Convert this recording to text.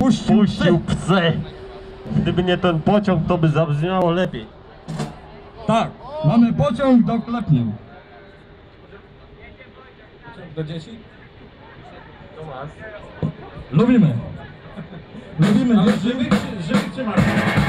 puścił psy. Gdyby nie ten pociąg, to by zabrzmiało lepiej. Tak, mamy pociąg do Klepnia. Do dzieci? To masz. Lubimy. Lubimy Ale dzieci. żywych czy martwych?